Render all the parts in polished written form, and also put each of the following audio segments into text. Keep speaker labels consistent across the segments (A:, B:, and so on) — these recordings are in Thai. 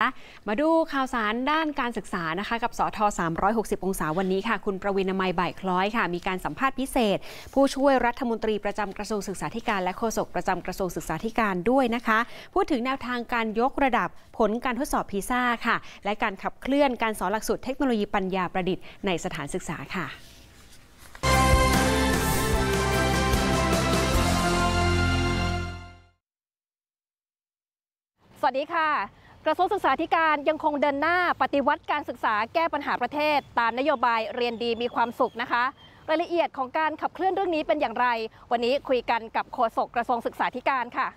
A: มาดูข่าวสารด้านการศึกษานะคะกับสท360 องศาวันนี้ค่ะคุณประวิน มัยบ่ายคล้อยค่ะมีการสัมภาษณ์พิเศษผู้ช่วยรัฐมนตรีประจำกระทรวงศึกษาธิการและโฆษกประจำกระทรวงศึกษาธิการด้วยนะคะพูดถึงแนวทางการยกระดับผลการทดสอบพีซ่าค่ะและการขับเคลื่อนการสอนหลักสูตรเทคโนโลยีปัญญาประดิษฐ์ในสถานศึกษาค่ะ
B: สวัสดีค่ะกระทรวงศึกษาธิการยังคงเดินหน้าปฏิวัติการศึกษาแก้ปัญหาประเทศตามนโยบายเรียนดีมีความสุขนะคะรายละเอียดของการขับเคลื่อนเรื่องนี้เป็นอย่างไรวันนี้คุยกันกับโฆษกกระทรวงศึกษาธิการค่ะ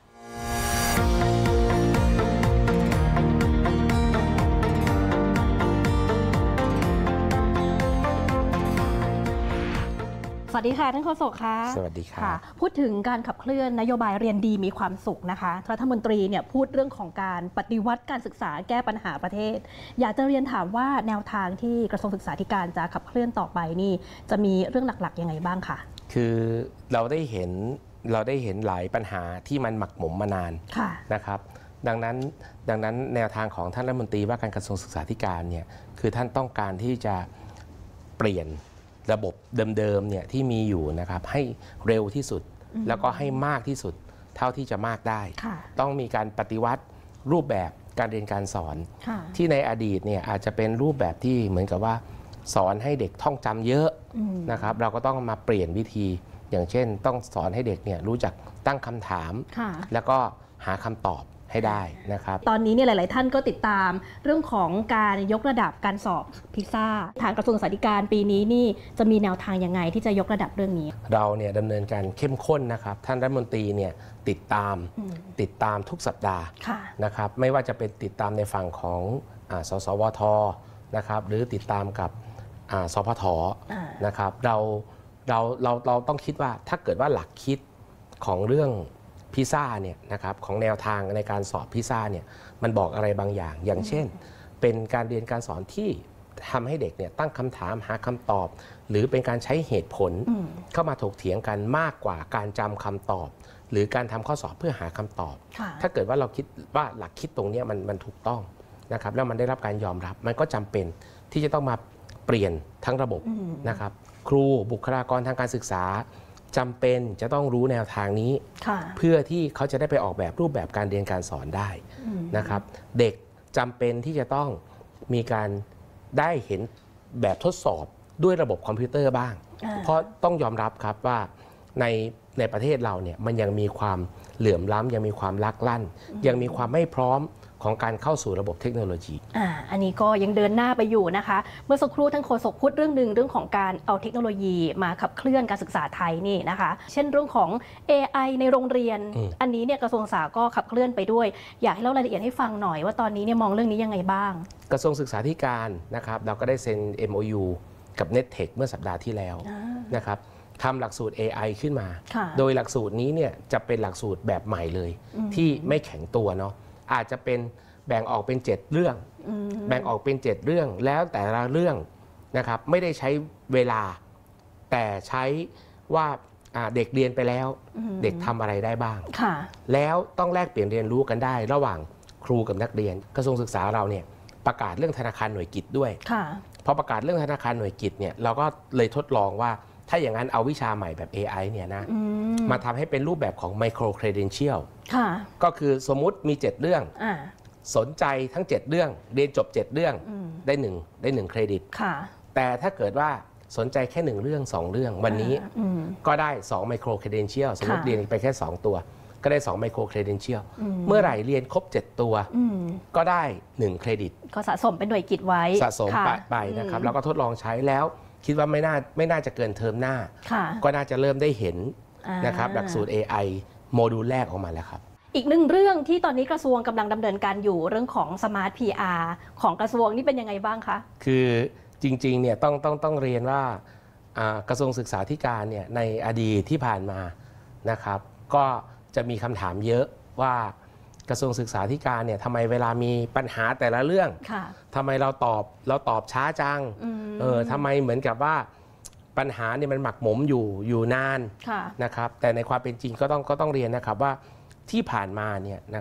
B: สวัสดีค่ะท่านโฆษกค่ะ
C: สวัสดีค่ะ
B: พูดถึงการขับเคลื่อนนโยบายเรียนดีมีความสุขนะคะรัฐมนตรีเนี่ยพูดเรื่องของการปฏิวัติการศึกษาแก้ปัญหาประเทศอยากจะเรียนถามว่าแนวทางที่กระทรวงศึกษาธิการจะขับเคลื่อนต่อไปนี่จะมีเรื่องหลักๆยังไงบ้างคะ
C: คือเราได้เห็นหลายปัญหาที่มันหมักหมมมานานนะครับดังนั้นแนวทางของท่านรัฐมนตรีว่าการกระทรวงศึกษาธิการเนี่ยคือท่านต้องการที่จะเปลี่ยนระบบเดิมๆเนี่ยที่มีอยู่นะครับให้เร็วที่สุดแล้วก็ให้มากที่สุดเท่าที่จะมากได้ต้องมีการปฏิวัติรูปแบบการเรียนการสอนที่ในอดีตเนี่ยอาจจะเป็นรูปแบบที่เหมือนกับว่าสอนให้เด็กท่องจำเยอะนะครับเราก็ต้องมาเปลี่ยนวิธีอย่างเช่นต้องสอนให้เด็กเนี่ยรู้จักตั้งคำถามแล้วก็หาคำตอบให้ได้นะครับ
B: ตอนนี้เนี่ยหลายๆท่านก็ติดตามเรื่องของการยกระดับการสอบพิซซ่าทางกระทรวงศึกษาธิการปีนี้นี่จะมีแนวทางยังไงที่จะยกระดับเรื่องนี้
C: เราเนี่ยดำเนินการเข้มข้นนะครับท่านรัฐมนตรีเนี่ยติดตามทุกสัปดาห์นะครับไม่ว่าจะเป็นติดตามในฝั่งของสสวทนะครับหรือติดตามกับสพทนะครับเราต้องคิดว่าถ้าเกิดว่าหลักคิดของเรื่องพิซซ่าเนี่ยนะครับของแนวทางในการสอบพิซซ่าเนี่ยมันบอกอะไรบางอย่างอย่างเช่นเป็นการเรียนการสอนที่ทำให้เด็กเนี่ยตั้งคำถามหาคำตอบหรือเป็นการใช้เหตุผลเข้ามาถกเถียงกันมากกว่าการจำคำตอบหรือการทำข้อสอบเพื่อหาคำตอบถ้าเกิดว่าเราคิดว่าหลักคิดตรงนี้มันถูกต้องนะครับแล้วมันได้รับการยอมรับมันก็จำเป็นที่จะต้องมาเปลี่ยนทั้งระบบนะครับครูบุคลากรทางการศึกษาจำเป็นจะต้องรู้แนวทางนี้เพื่อที่เขาจะได้ไปออกแบบรูปแบบการเรียนการสอนได้นะครับเด็กจำเป็นที่จะต้องมีการได้เห็นแบบทดสอบด้วยระบบคอมพิวเตอร์บ้างเพราะต้องยอมรับครับว่าในประเทศเราเนี่ยมันยังมีความเหลื่อมล้ำยังมีความลักลั่นยังมีความไม่พร้อมของการเข้าสู่ระบบเทคโนโลยี
B: อันนี้ก็ยังเดินหน้าไปอยู่นะคะเมื่อสักครู่ท่านโฆษกพูดเรื่องหนึ่งเรื่องของการเอาเทคโนโลยีมาขับเคลื่อนการศึกษาไทยนี่นะคะเช่นเรื่องของ AI ในโรงเรียนอันนี้เนี่ยกระทรวงศึกษาก็ขับเคลื่อนไปด้วยอยากให้เล่ารายละเอียดให้ฟังหน่อยว่าตอนนี้เนี่ยมองเรื่องนี้ยังไงบ้าง
C: กระทรวงศึกษาธิการนะครับเราก็ได้เซ็น MOU กับ NETTech เมื่อสัปดาห์ที่แล้วนะครับทำหลักสูตร AI ขึ้นมาโดยหลักสูตรนี้เนี่ยจะเป็นหลักสูตรแบบใหม่เลยที่ไม่แข็งตัวเนาะอาจจะเป็นแบ่งออกเป็น7เรื่องแบ่งออกเป็น7เรื่องแล้วแต่ละเรื่องนะครับไม่ได้ใช้เวลาแต่ใช้ว่าเด็กเรียนไปแล้วเด็กทำอะไรได้บ้างแล้วต้องแลกเปลี่ยนเรียนรู้กันได้ระหว่างครูกับนักเรียนกระทรวงศึกษาเราเนี่ยประกาศเรื่องธนาคารหน่วยกิตด้วยพอประกาศเรื่องธนาคารหน่วยกิตเนี่ยเราก็เลยทดลองว่าถ้าอย่างนั้นเอาวิชาใหม่แบบ AI เนี่ยนะมาทำให้เป็นรูปแบบของ Micro Credential ก็คือสมมุติมี7เรื่องสนใจทั้ง7เรื่องเรียนจบ7เรื่องได้1เครดิตแต่ถ้าเกิดว่าสนใจแค่1เรื่อง2เรื่องวันนี้ก็ได้2 Micro Credential สมมติเรียนไปแค่2ตัวก็ได้2 Micro Credential เมื่อไหร่เรียนครบ7ตัวก็ได้1เครดิต
B: ก็สะสมเป็นหน่วยกิตไว้
C: สะสมไปนะครับแล้วก็ทดลองใช้แล้วคิดว่าไม่น่าจะเกินเทอมหน้าก็น่าจะเริ่มได้เห็นนะครับหลักสูตร AI โมดูลแรกออกมาแล้วครับ
B: อีกหนึ่งเรื่องที่ตอนนี้กระทรวงกำลังดำเนินการอยู่เรื่องของ Smart PR ของกระทรวงนี่เป็นยังไงบ้างคะ
C: คือจริงๆเนี่ยต้องเรียนว่ากระทรวงศึกษาธิการเนี่ยในอดีตที่ผ่านมานะครับก็จะมีคำถามเยอะว่ากระทรวงศึกษาธิการเนี่ยทำไมเวลามีปัญหาแต่ละเรื่องทำไมเราตอบช้าจังทำไมเหมือนกับว่าปัญหาเนี่ยมันหมักหมมอยู่นานนะครับแต่ในความเป็นจริงก็ต้องเรียนนะครับว่าที่ผ่านมาเนี่ยนะครับ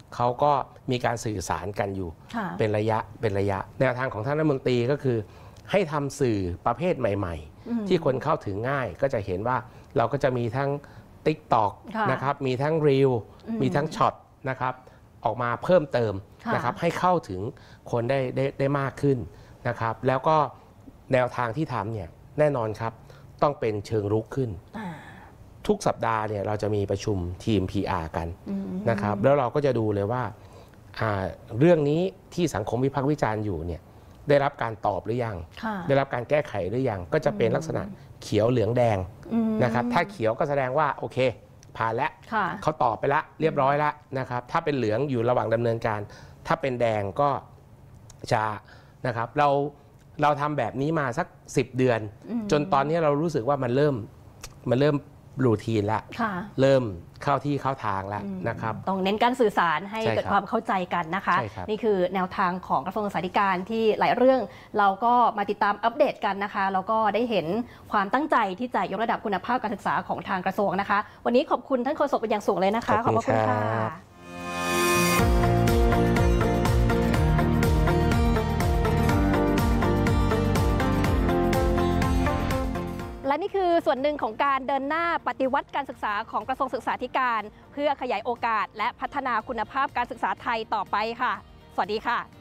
C: เขาก็มีการสื่อสารกันอยู่เป็นระยะแนวทางของท่านรัฐมนตรีก็คือให้ทำสื่อประเภทใหม่ๆที่คนเข้าถึงง่ายก็จะเห็นว่าเราก็จะมีทั้ง TikTok นะครับมีทั้ง Reel มีทั้งช็อตนะครับออกมาเพิ่มเติมนะครับให้เข้าถึงคนได้มากขึ้นนะครับแล้วก็แนวทางที่ทำเนี่ยแน่นอนครับต้องเป็นเชิงรุกขึ้นทุกสัปดาห์เนี่ยเราจะมีประชุมทีม PR กันนะครับแล้วเราก็จะดูเลยว่าเรื่องนี้ที่สังคมวิพากษ์วิจารณ์อยู่เนี่ยได้รับการตอบหรือยังได้รับการแก้ไขหรือยังก็จะเป็นลักษณะเขียวเหลืองแดงนะครับถ้าเขียวก็แสดงว่าโอเคผ่านแล้วเขาตอบไปแล้วเรียบร้อยแล้วนะครับถ้าเป็นเหลืองอยู่ระหว่างดำเนินการถ้าเป็นแดงก็จะนะครับเราทำแบบนี้มาสัก10 เดือนจนตอนนี้เรารู้สึกว่ามันเริ่มรูทีนแล้วเริ่มเข้าที่เข้าทางแล้วนะครับ
B: ต้องเน้นการสื่อสารให้เกิดความเข้าใจกันนะคะนี่คือแนวทางของกระทรวงศึกษาธิการที่หลายเรื่องเราก็มาติดตามอัปเดตกันนะคะแล้วก็ได้เห็นความตั้งใจที่จะยกระดับคุณภาพการศึกษาของทางกระทรวงนะคะวันนี้ขอบคุณท่านโฆษกเป็นอย่างสูงเลยนะคะขอบคุณค่ะและนี่คือส่วนหนึ่งของการเดินหน้าปฏิวัติการศึกษาของกระทรวงศึกษาธิการเพื่อขยายโอกาสและพัฒนาคุณภาพการศึกษาไทยต่อไปค่ะสวัสดีค่ะ